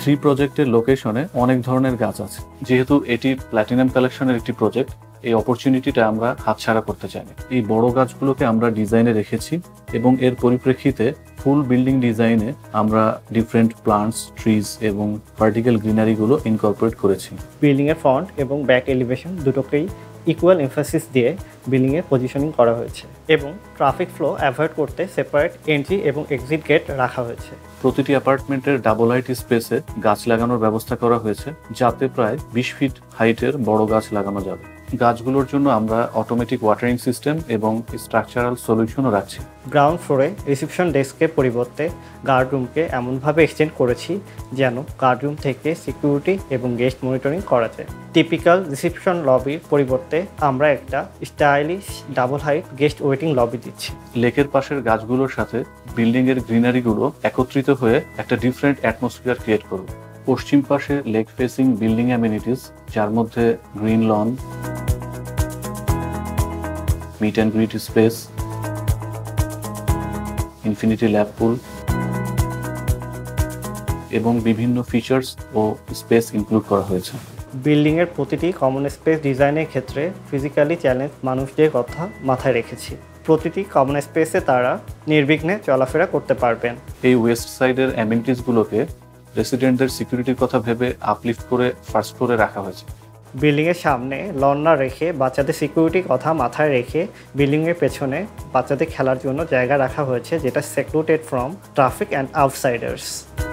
Three প্রজেক্টের লোকেশনে অনেক ধরনের গাছ আছে। যেহেতু এটি প্ল্যাটিনাম কালেকশনের একটি প্রজেক্ট, এই অপরচুনিটিটা আমরা হাতছাড়া করতে চাই না। এই বড় গাছগুলোকে আমরা ডিজাইনে রেখেছি এবং এর পরিপ্রেক্ষিতে ফুল বিল্ডিং ডিজাইনে আমরা ডিফারেন্ট প্লান্টস, ট্রিজ এবং ভার্টিক্যাল গ্রিনারিগুলো ইনকর্পোরেট করেছি। বিল্ডিংয়ের ফ্রন্ট এবং ব্যাক এলিভেশন দুটোকেই ইকুয়াল এমফাসিস দিয়ে বিল্ডিংয়ের পজিশনিং করা হয়েছে এবং ট্রাফিক ফ্লো অ্যাভয়েড করতে সেপারেট এন্ট্রি এবং এক্সিট গেট রাখা হয়েছে। প্রতিটি অ্যাপার্টমেন্টের ডাবল হাইট স্পেসে গাছ লাগানোর ব্যবস্থা করা হয়েছে, যাতে প্রায় 20 ফিট হাইটের বড় গাছ লাগানো যাবে। গাছগুলোর জন্য আমরা অটোমেটিক ওয়াটারিং সিস্টেম এবং স্ট্রাকচারাল সলিউশনও রাখছি। গ্রাউন্ড ফ্লোরে রিসেপশন ডেস্কের পরিবর্তে গার্ড রুমকে এমনভাবে এক্সটেন্ড করেছি যেন গার্ড রুম থেকে সিকিউরিটি এবং গেস্ট মনিটরিং করা যায়। টিপিক্যাল রিসেপশন লবির পরিবর্তে আমরা একটা stylish double height guest waiting lobby দিচ্ছি। লেকের পাশের গাছগুলোর সাথে বিল্ডিংয়ের গ্রিনারিগুলো একত্রিত হয়ে একটা ডিফারেন্ট অ্যাটমসফিয়ার ক্রিয়েট করবে। পশ্চিম পাশে লেক ফেসিং বিল্ডিং অ্যামিনিটিস, যার মধ্যে green lawn, meet and greet space, infinity lap pool এবং বিভিন্ন ফিচার্স ও স্পেস ইনক্লুড করা হয়েছে। বিল্ডিংয়ের প্রতিটি কমন স্পেস ডিজাইনের ক্ষেত্রে ফিজিক্যালি চ্যালেঞ্জ মানুষদের কথা মাথায় রেখেছি। প্রতিটি কমন স্পেসে তারা নির্বিঘ্নে চলাফেরা করতে পারবেন। এই ওয়েস্ট সাইডের অ্যামিনিটিসগুলোকে রেসিডেন্টদের সিকিউরিটির কথা ভেবে আপলিফট করে ফার্স্ট ফ্লোরে রাখা হয়েছে। বিল্ডিংয়ের সামনে লন না রেখে বাচ্চাদের সিকিউরিটির কথা মাথায় রেখে বিল্ডিংয়ের পেছনে বাচ্চাদের খেলার জন্য জায়গা রাখা হয়েছে, যেটা secluded from traffic and outsiders.